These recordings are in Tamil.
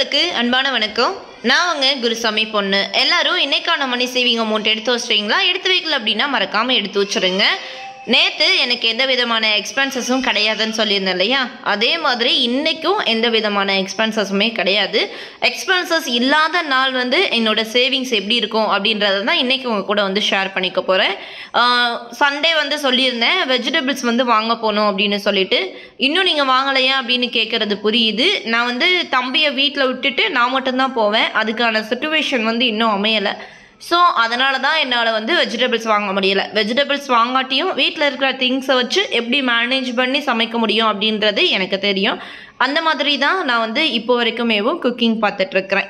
நண்பர்களுக்கு அன்பான வணக்கம். நான் உங்க குருசாமி பொண்ணு. எல்லாரும் இன்னைக்கான மணி சேவிங் அமௌண்ட் எடுத்து வச்சிட்டீங்களா? எடுத்து வைக்கல அப்படின்னா மறக்காம எடுத்து வச்சிருங்க. நேற்று எனக்கு எந்த விதமான எக்ஸ்பென்சஸும் கிடையாதுன்னு சொல்லியிருந்தேன் இல்லையா, அதே மாதிரி இன்றைக்கும் எந்த விதமான எக்ஸ்பென்சஸுமே கிடையாது. எக்ஸ்பென்சஸ் இல்லாத நாள் என்னோட சேவிங்ஸ் எப்படி இருக்கும் அப்படின்றத தான் இன்றைக்கி உங்கள் கூட ஷேர் பண்ணிக்க போகிறேன். சண்டே சொல்லியிருந்தேன் வெஜிடபிள்ஸ் வாங்க போகணும் அப்படின்னு சொல்லிட்டு. இன்னும் நீங்கள் வாங்கலையா அப்படின்னு கேட்குறது புரியுது. நான் தம்பியை வீட்டில் விட்டுட்டு நான் மட்டும்தான் போவேன். அதுக்கான சிச்சுவேஷன் இன்னும் அமையலை. ஸோ அதனால தான் என்னால் வெஜிடபிள்ஸ் வாங்க முடியலை. வெஜிடபிள்ஸ் வாங்காட்டியும் வீட்டில் இருக்கிற திங்ஸை வச்சு எப்படி மேனேஜ் பண்ணி சமைக்க முடியும் அப்படின்றது எனக்கு தெரியும். அந்த மாதிரி தான் நான் இப்போ வரைக்குமேவும் குக்கிங் பார்த்துட்ருக்குறேன்.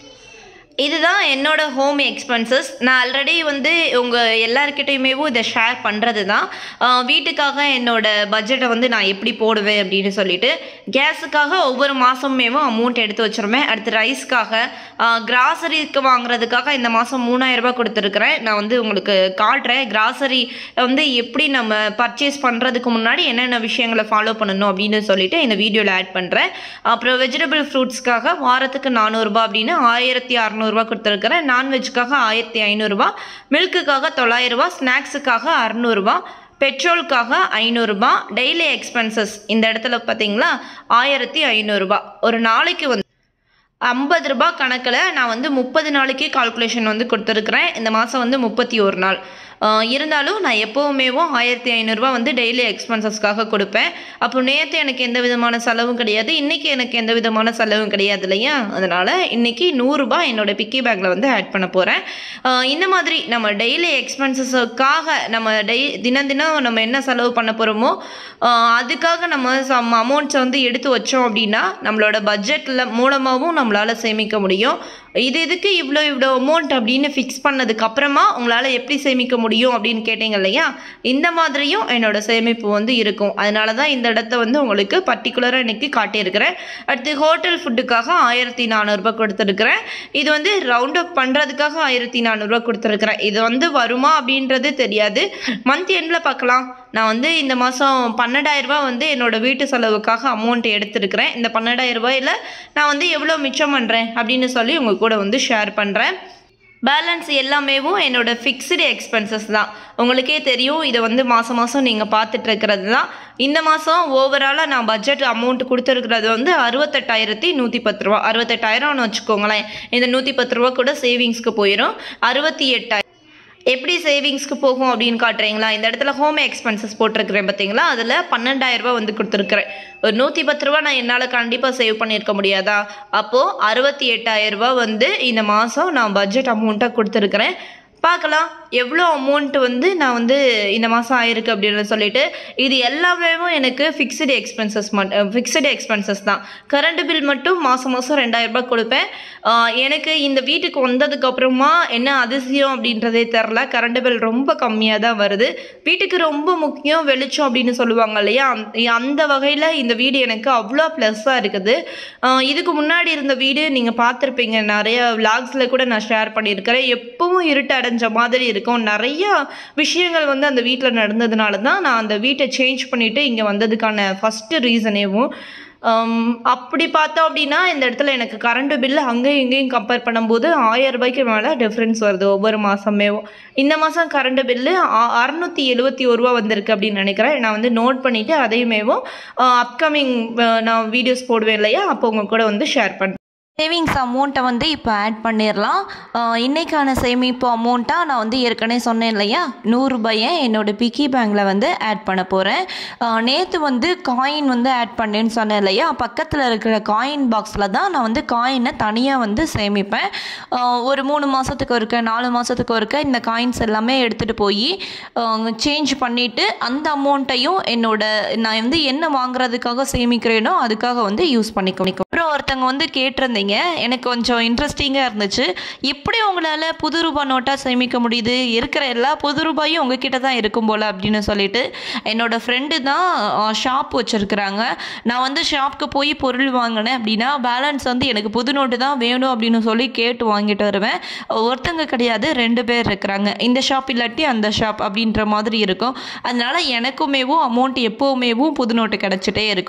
இதுதான் என்னோட ஹோம் எக்ஸ்பென்சஸ். நான் ஆல்ரெடி உங்கள் எல்லாருக்கிட்டையுமேவும் இதை ஷேர் பண்ணுறது தான். வீட்டுக்காக என்னோட பட்ஜெட்டை நான் எப்படி போடுவேன் அப்படின்னு சொல்லிட்டு, கேஸுக்காக ஒவ்வொரு மாதமேவும் அமௌண்ட் எடுத்து வச்சுருவேன். அடுத்து ரைஸ்க்காக, கிராசரிக்கு வாங்குறதுக்காக இந்த மாதம் 3000 ரூபாய் கொடுத்துருக்குறேன். நான் உங்களுக்கு காட்டுறேன் கிராசரி எப்படி நம்ம பர்ச்சேஸ் பண்ணுறதுக்கு முன்னாடி என்னென்ன விஷயங்களை ஃபாலோ பண்ணணும் அப்படின்னு சொல்லிட்டு இந்த வீடியோவில் ஆட் பண்ணுறேன். அப்புறம் வெஜிடபிள் ஃப்ரூட்ஸ்க்காக வாரத்துக்கு 400 ரூபாய் அப்படின்னு 1600 ரூபாய் கொடுத்துருக்கிறேன். நான்வெஜ்ஜுக்காக 1500 ரூபாய், மில்க்குக்காக 900 ரூபாய், ஸ்நாக்ஸுக்காக 600 ரூபாய், பெட்ரோலுக்காக 500 ரூபாய், டெய்லி எக்ஸ்பென்சஸ் இந்த இடத்துல பார்த்தீங்களா 1500 ரூபாய். ஒரு நாளைக்கு 50 ரூபாய் கணக்கில் நான் 30 நாளைக்கு கால்குலேஷன் கொடுத்துருக்குறேன். இந்த மாதம் 31 நாள் இருந்தாலும் நான் எப்போவுமேவும் 1500 ரூபாய் டெய்லி எக்ஸ்பென்சஸ்க்காக கொடுப்பேன். அப்போ நேற்று எனக்கு எந்த விதமான செலவும் கிடையாது, இன்றைக்கி எனக்கு எந்த விதமான செலவும் கிடையாது இல்லையா. அதனால் இன்றைக்கி 100 ரூபாய் என்னோடய பிக்கி பேக்கில் ஆட் பண்ண போகிறேன். இந்த மாதிரி நம்ம டெய்லி எக்ஸ்பென்சஸுக்காக நம்ம தினம் நம்ம என்ன செலவு பண்ண போகிறோமோ அதுக்காக நம்ம சம் அமௌண்ட்ஸை எடுத்து வச்சோம் அப்படின்னா நம்மளோட பட்ஜெட்டில் மூலமாகவும் நம்மளால் சேமிக்க முடியும். இதுக்கு இவ்வளோ அமௌண்ட் அப்படின்னு ஃபிக்ஸ் பண்ணதுக்கப்புறமா உங்களால் எப்படி சேமிக்க முடியும் அப்படின்னு கேட்டீங்க இல்லையா, இந்த மாதிரியும் என்னோட சேமிப்பு இருக்கும். அதனால தான் இந்த இடத்த உங்களுக்கு பர்டிகுலராக இன்றைக்கி காட்டியிருக்கிறேன். அடுத்து ஹோட்டல் ஃபுட்டுக்காக 1400 ரூபாய் கொடுத்துருக்குறேன். இது ரவுண்ட் அப் பண்ணுறதுக்காக 1400 ரூபாய் கொடுத்துருக்குறேன். இது வருமா அப்படின்றது தெரியாது, மந்த் எண்டில் பார்க்கலாம். நான் இந்த மாதம் 12000 ரூபாய் என்னோட வீட்டு செலவுக்காக அமௌண்ட் எடுத்துருக்கிறேன். இந்த 12000 ரூபாயில் நான் எவ்வளோ மிச்சம் பண்ணுறேன் அப்படின்னு சொல்லி உங்கள் கூட ஷேர் பண்ணுறேன். பேலன்ஸ் எல்லாமேவும் என்னோட ஃபிக்ஸ்டு எக்ஸ்பென்சஸ் தான். உங்களுக்கே தெரியும், இதை மாதம் மாதம் நீங்கள் பார்த்துட்ருக்கிறது தான். இந்த மாதம் ஓவராலாக நான் பட்ஜெட் அமௌண்ட் கொடுத்துருக்கிறது 68,110 ரூபா. 68,000ன்னு வச்சுக்கோங்களேன். இந்த 110 ரூபா கூட சேவிங்ஸ்க்கு போயிடும். 68,000 எப்படி சேவிங்ஸ்க்கு போகும் அப்படின்னு காட்டுறீங்களா? இந்த இடத்துல ஹோம் எக்ஸ்பென்சஸ் போட்டிருக்கிறேன் பார்த்தீங்களா, அதில் 12,000 ரூபாய் கொடுத்துருக்குறேன். ஒரு 110 ரூபா நான் என்னால் கண்டிப்பாக சேவ் பண்ணியிருக்க முடியாதா? அப்போது 68,000 ரூபாய் இந்த மாதம் நான் பட்ஜெட் அமௌண்ட்டாக கொடுத்துருக்குறேன். பார்க்கலாம் எவ்வளோ அமௌண்ட் நான் இந்த மாதம் ஆயிருக்கு அப்படின்னு சொல்லிட்டு. இது எல்லாமே எனக்கு ஃபிக்ஸ்டு எக்ஸ்பென்சஸ் தான். கரண்ட் பில் மட்டும் மாதம் 2000 ரூபாய் கொடுப்பேன். எனக்கு இந்த வீட்டுக்கு வந்ததுக்கப்புறமா என்ன அதிசயம் அப்படின்றதே தெரில, கரண்ட் பில் ரொம்ப கம்மியாக தான் வருது. வீட்டுக்கு ரொம்ப முக்கியம் வெளிச்சம் அப்படின்னு சொல்லுவாங்க இல்லையா, அந்த வகையில் இந்த வீடு எனக்கு அவ்வளோ ப்ளஸ்ஸாக இருக்குது. இதுக்கு முன்னாடி இருந்த வீடு நீங்கள் பார்த்துருப்பீங்க, நிறைய விளாக்ஸில் கூட நான் ஷேர் பண்ணியிருக்கிறேன். எப்பவும் இருட்டு அடைஞ்ச மாதிரி இருக்கும். நிறைய விஷயங்கள் அந்த வீட்டில் நடந்ததுனால தான் நான் அந்த வீட்டை சேஞ்ச் பண்ணிவிட்டு இங்கே வந்ததுக்கான ஃபஸ்ட்டு ரீசனேவும். அப்படி பார்த்தோம் அப்படின்னா இந்த இடத்துல எனக்கு கரண்ட் பில்லு அங்கேயும் இங்கேயும் கம்பேர் பண்ணும்போது 1000 ரூபாய்க்கு மேலே டிஃப்ரென்ஸ் வருது ஒவ்வொரு மாதமேவும். இந்த மாதம் கரண்ட் பில்லு 671 ரூபா வந்திருக்கு அப்படின்னு நினைக்கிறேன். நான் நோட் பண்ணிவிட்டு அதையுமேவும் அப்கமிங் நான் வீடியோஸ் போடுவேன் இல்லையா, அப்போ உங்கள் கூட ஷேர் பண்ணுறேன். சேவிங்ஸ் அமௌண்ட்டை இப்போ ஆட் பண்ணிடலாம். இன்றைக்கான சேமிப்பு அமௌண்ட்டாக நான் ஏற்கனவே சொன்னேன் இல்லையா, 100 ரூபாயை என்னோடய பிக்கி பேங்கில் ஆட் பண்ண போகிறேன். நேற்று காயின் ஆட் பண்ணேன்னு சொன்னேன் இல்லையா, பக்கத்தில் இருக்கிற காயின் பாக்ஸில் தான் நான் காயினை தனியாக சேமிப்பேன். ஒரு 3 மாதத்துக்கு ஒருக்க 4 மாதத்துக்கு ஒருக்க இந்த காயின்ஸ் எல்லாமே எடுத்துகிட்டு போய் சேஞ்ச் பண்ணிவிட்டு அந்த அமௌண்ட்டையும் நான் என்ன வாங்குறதுக்காக சேமிக்கிறேனோ அதுக்காக யூஸ் பண்ணிக்கணும். அப்புறம் ஒருத்தங்க கேட்டிருந்தீங்க, எனக்கு கொஞ்சம் இன்ட்ரெஸ்டிங்காக இருந்துச்சு, எப்படி உங்களால் புது ரூபாய் நோட்டாக சேமிக்க முடியுது, இருக்கிற எல்லா புது ரூபாயும் உங்ககிட்ட தான் இருக்கும் போல் அப்படின்னு சொல்லிட்டு. என்னோடய ஃப்ரெண்டு தான் ஷாப் வச்சுருக்குறாங்க. நான் ஷாப்புக்கு போய் பொருள் வாங்கினேன் அப்படின்னா பேலன்ஸ் எனக்கு புது நோட்டு தான் வேணும் அப்படின்னு சொல்லி கேட்டு வாங்கிட்டு வருவேன். ஒருத்தங்க கிடையாது, 2 பேர் இருக்கிறாங்க. இந்த ஷாப் இல்லாட்டி அந்த ஷாப் அப்படின்ற மாதிரி இருக்கும். அதனால் எனக்குமேவும் அமௌண்ட் எப்போவுமேவும் புது நோட்டு கிடச்சிட்டே இருக்கும்.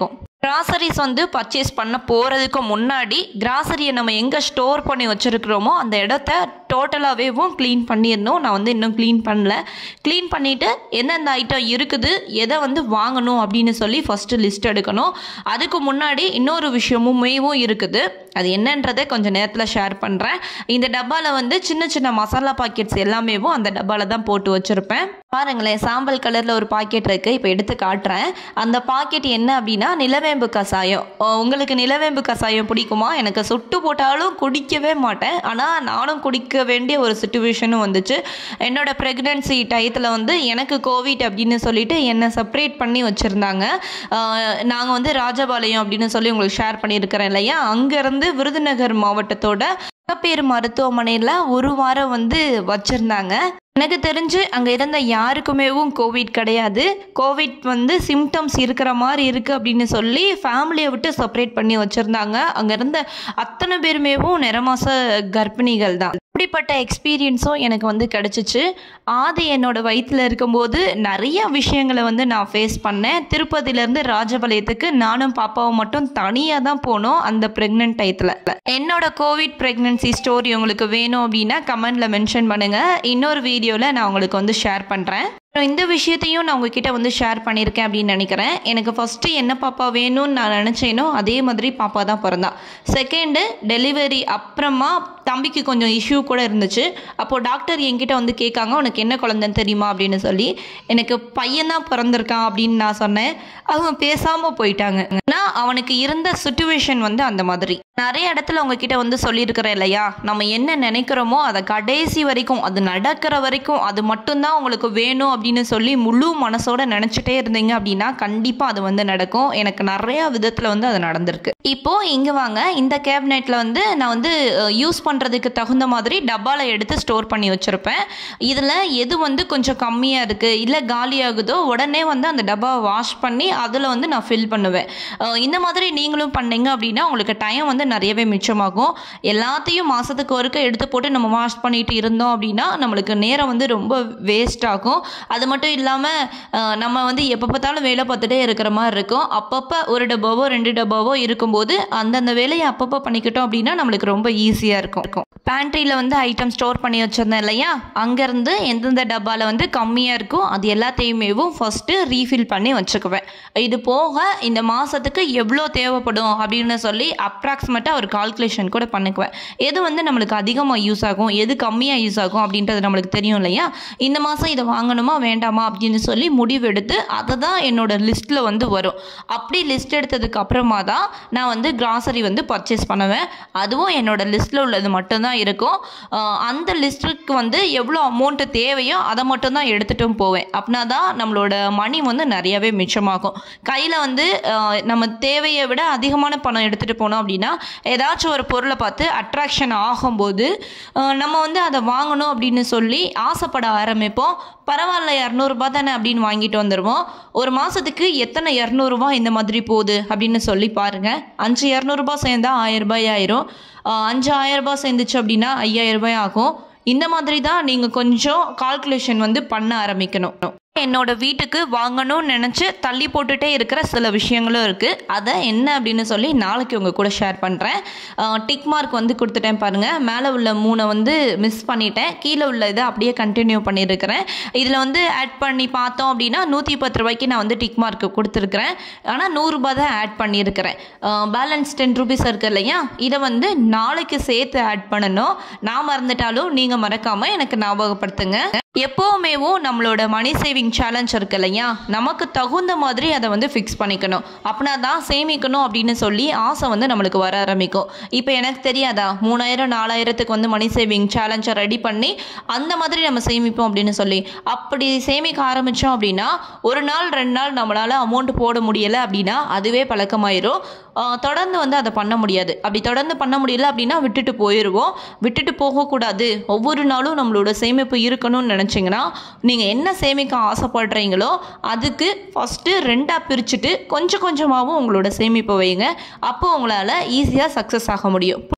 கிராசரிஸ் வந்து பர்ச்சேஸ் பண்ண போகிறதுக்கு முன்னாடி கிராசரியை நம்ம எங்கே ஸ்டோர் பண்ணி வச்சுருக்கிறோமோ அந்த இடத்த டோட்டலாகவேவும் க்ளீன் பண்ணிடணும். நான் வந்து இன்னும் க்ளீன் பண்ணல. க்ளீன் பண்ணிவிட்டு எந்தெந்த ஐட்டம் இருக்குது, எதை வந்து வாங்கணும் அப்படின்னு சொல்லி ஃபஸ்ட்டு லிஸ்ட் எடுக்கணும். அதுக்கு முன்னாடி இன்னொரு விஷயமுமேவும் இருக்குது. அது என்னன்றதை கொஞ்சம் நேரத்தில் ஷேர் பண்ணுறேன். இந்த டப்பாவில் வந்து சின்ன சின்ன மசாலா பாக்கெட்ஸ் எல்லாமேவும் அந்த டப்பாவில் தான் போட்டு வச்சுருப்பேன். பாருங்களேன், சாம்பல் கலரில் ஒரு பாக்கெட் இருக்குது. இப்போ எடுத்து காட்டுறேன். அந்த பாக்கெட் என்ன அப்படின்னா நிலவேம்பு கசாயம். உங்களுக்கு நிலவேம்பு கசாயம் பிடிக்குமா? எனக்கு சுட்டு போட்டாலும் குடிக்கவே மாட்டேன். ஆனால் நானும் குடிக்க வேண்டிய ஒரு சிச்சுவேஷனும் வந்துச்சு. என்னோட ப்ரெக்னன்சி டயத்தில் வந்து எனக்கு கோவிட் அப்படின்னு சொல்லிட்டு என்னை செப்பரேட் பண்ணி வச்சுருந்தாங்க. நாங்கள் வந்து ராஜபாளையம் அப்படின்னு சொல்லி உங்களுக்கு ஷேர் பண்ணியிருக்கிறேன் இல்லையா, அங்கேருந்து விருதுநகர் மாவட்டத்தோட மகப்பேறு மருத்துவமனையில் ஒரு வாரம் வந்து வச்சுருந்தாங்க. எனக்கு தெரிஞ்சு அங்கே இருந்த யாருக்குமேவும் கோவிட் கிடையாது. கோவிட் வந்து சிம்டம்ஸ் இருக்கிற மாதிரி இருக்குது அப்படின்னு சொல்லி ஃபேமிலியை விட்டு செப்பரேட் பண்ணி வச்சுருந்தாங்க. அங்கே இருந்த அத்தனை பேருமேவும் நிறமாச கர்ப்பிணிகள் தான். இப்படிப்பட்ட எக்ஸ்பீரியன்ஸும் எனக்கு வந்து கிடச்சிச்சு. ஆதி என்னோட வயிற்றில் இருக்கும்போது நிறைய விஷயங்களை வந்து நான் ஃபேஸ் பண்ணேன். திருப்பதியிலேருந்து ராஜபாளையத்துக்கு நானும் பாப்பாவும் மட்டும் தனியாக தான் போனோம் அந்த ப்ரெக்னென்ட் டயத்தில். என்னோட கோவிட் ப்ரெக்னன்சி ஸ்டோரி உங்களுக்கு வேணும் அப்படின்னா கமெண்டில் மென்ஷன் பண்ணுங்கள். இன்னொரு வீடியோவில் நான் உங்களுக்கு வந்து ஷேர் பண்ணுறேன். இந்த விஷயத்தையும் நான் உங்ககிட்ட வந்து ஷேர் பண்ணியிருக்கேன் அப்படின்னு நினைக்கிறேன். எனக்கு ஃபஸ்ட்டு என்ன பாப்பா வேணும்னு நான் நினச்சேனோ அதே மாதிரி பாப்பா தான் பிறந்தா. செகண்டு டெலிவரி அப்புறமா தம்பிக்கு கொஞ்சம் இஷ்யூ கூட இருந்துச்சு. அப்போது டாக்டர் என்கிட்ட வந்து கேட்காங்க, உனக்கு என்ன குழந்தைன்னு தெரியுமா அப்படின்னு சொல்லி. எனக்கு பையன்தான் பிறந்திருக்கான் அப்படின்னு நான் சொன்னேன். அவங்க பேசாமல் போயிட்டாங்க. ஆனால் அவனுக்கு இருந்த சிச்சுவேஷன் வந்து அந்த மாதிரி. நிறைய இடத்துல உங்ககிட்ட வந்து சொல்லியிருக்கிறேன் இல்லையா, நம்ம என்ன நினைக்கிறோமோ அதை கடைசி வரைக்கும், அது நடக்கிற வரைக்கும் அது மட்டும்தான் உங்களுக்கு வேணும் அப்படின்னு சொல்லி முழு மனசோட நினச்சிட்டே இருந்தீங்க அப்படின்னா கண்டிப்பாக அது வந்து நடக்கும். எனக்கு நிறைய விதத்தில் வந்து அது நடந்திருக்கு. இப்போது இங்கே வாங்க, இந்த கேபினெட்டில் வந்து நான் வந்து யூஸ் பண்ணுறதுக்கு தகுந்த மாதிரி டப்பாவில் எடுத்து ஸ்டோர் பண்ணி வச்சுருப்பேன். இதில் எது வந்து கொஞ்சம் கம்மியாக இருக்குது இல்லை காலியாகுதோ உடனே வந்து அந்த டப்பாவை வாஷ் பண்ணி அதில் வந்து நான் ஃபில் பண்ணுவேன். இந்த மாதிரி நீங்களும் பண்ணீங்க அப்படின்னா உங்களுக்கு டைம் வந்து நிறையவே மிச்சமாகும். எல்லாத்தையும் மாதத்துக்கு ஒருக்க எடுத்து போட்டு நம்ம வாஷ் பண்ணிட்டு இருந்தோம் அப்படின்னா நம்மளுக்கு நேரம் வந்து ரொம்ப வேஸ்ட் ஆகும். அது மட்டும் இல்லாமல் நம்ம வந்து எப்போ பார்த்தாலும் வேலை பார்த்துட்டே இருக்கிற மாதிரி இருக்கும். அப்பப்போ ஒரு டப்பாவோ 2 டப்பாவோ இருக்கும்போது அந்தந்த வேலையை அப்பப்போ பண்ணிக்கிட்டோம் அப்படின்னா நம்மளுக்கு ரொம்ப ஈஸியாக இருக்கும். பேண்ட்ரியில் வந்து ஐட்டம் ஸ்டோர் பண்ணி வச்சுருந்தேன் இல்லையா, அங்கேருந்து எந்தெந்த டப்பாவில் வந்து கம்மியாக இருக்கும் அது எல்லாத்தையுமேவும் ஃபஸ்ட்டு ரீஃபில் பண்ணி வச்சுக்குவேன். இது போக இந்த மாதத்துக்கு எவ்வளோ தேவைப்படும் அப்படின்னு சொல்லி அப்ராக்சிமேட்டாக ஒரு கால்குலேஷன் கூட பண்ணிக்குவேன். எது வந்து நம்மளுக்கு அதிகமாக யூஸ் ஆகும், எது கம்மியாக யூஸ் ஆகும் அப்படின்றது நம்மளுக்கு தெரியும் இல்லையா. இந்த மாதம் இதை வாங்கணுமா வேண்டாமா அப்படின்னு சொல்லி முடிவெடுத்து அதை தான் என்னோட லிஸ்ட்டில் வந்து வரும். அப்படி லிஸ்ட் எடுத்ததுக்கு அப்புறமா தான் நான் வந்து கிராசரி வந்து பர்ச்சேஸ் பண்ணுவேன். அதுவும் என்னோட லிஸ்ட்டில் உள்ளது மட்டும்தான் இருக்கும். அந்த லிஸ்ட்டுக்கு வந்து எவ்வளோ அமௌண்ட்டு தேவையோ அதை மட்டும்தான் எடுத்துகிட்டும் போவேன். அப்படின்னா தான் நம்மளோட மணி வந்து நிறையவே மிச்சமாகும். கையில் வந்து நம்ம தேவையை விட அதிகமான பணம் எடுத்துகிட்டு போனோம் அப்படின்னா ஏதாச்சும் ஒரு பொருளை பார்த்து அட்ராக்ஷன் ஆகும்போது நம்ம வந்து அதை வாங்கணும் அப்படின்னு சொல்லி ஆசைப்பட ஆரம்பிப்போம். பரவாயில்ல 200 தானே அப்படின்னு வாங்கிட்டு வந்துடுவோம். ஒரு மாதத்துக்கு எத்தனை 200 இந்த மாதிரி போகுது அப்படின்னு சொல்லி பாருங்கள். 5 200 சேர்ந்தா 1000 ஆயிரும். 5000 சேர்ந்துச்சு அப்படின்னா 5000 ஆகும். இந்த மாதிரி தான் நீங்கள் கொஞ்சம் கால்குலேஷன் வந்து பண்ண ஆரம்பிக்கணும். என்னோட வீட்டுக்கு வாங்கணும்னு நினச்சி தள்ளி போட்டுகிட்டே இருக்கிற சில விஷயங்களும் இருக்குது. அதை என்ன அப்படின்னு சொல்லி நாளைக்கு உங்கள் கூட ஷேர் பண்ணுறேன். டிக் மார்க் வந்து கொடுத்துட்டேன் பாருங்கள். மேலே உள்ள 3 வந்து மிஸ் பண்ணிட்டேன். கீழே உள்ள இதை அப்படியே கண்டினியூ பண்ணியிருக்கிறேன். இதில் வந்து ஆட் பண்ணி பார்த்தோம் அப்படின்னா 110 ரூபாய்க்கு நான் வந்து டிக் மார்க்கு கொடுத்துருக்குறேன். ஆனால் 100 ரூபாய் தான் ஆட் பண்ணியிருக்கிறேன். பேலன்ஸ் 10 ரூபீஸ் இருக்குது இல்லையா, இதை வந்து நாளைக்கு சேர்த்து ஆட் பண்ணணும். நான் மறந்துட்டாலும் நீங்கள் மறக்காமல் எனக்கு ஞாபகப்படுத்துங்க. எப்போவுமேவும் நம்மளோட மணி சேவிங் சேலஞ்ச் இருக்கு இல்லையா, நமக்கு தகுந்த மாதிரி அதை வந்து ஃபிக்ஸ் பண்ணிக்கணும். அப்படின்னா தான் சேமிக்கணும் அப்படின்னு சொல்லி ஆசை வந்து நம்மளுக்கு வர ஆரம்பிக்கும். இப்போ எனக்கு தெரியாதா 3000 4000க்கு வந்து மணி சேவிங் சேலஞ்சை ரெடி பண்ணி அந்த மாதிரி நம்ம சேமிப்போம் அப்படின்னு சொல்லி. அப்படி சேமிக்க ஆரம்பித்தோம் அப்படின்னா ஒரு நாள் 2 நாள் நம்மளால் அமௌண்ட் போட முடியலை அப்படின்னா அதுவே பழக்கமாயிரும். தொடர்ந்து வந்து அதை பண்ண முடியாது. அப்படி தொடர்ந்து பண்ண முடியல அப்படின்னா விட்டுட்டு போயிடுவோம். விட்டுட்டு போகக்கூடாது. ஒவ்வொரு நாளும் நம்மளோட சேமிப்பு இருக்கணும்னு நினச்சிங்கன்னா நீங்கள் என்ன சேமிக்க ஆசைப்படுறீங்களோ அதுக்கு ஃபஸ்ட்டு 2ஆக பிரிச்சுட்டு கொஞ்சம் கொஞ்சமாகவும் உங்களோட சேமிப்பை வைங்க. அப்போ உங்களால் ஈஸியாக சக்ஸஸ் ஆக முடியும்.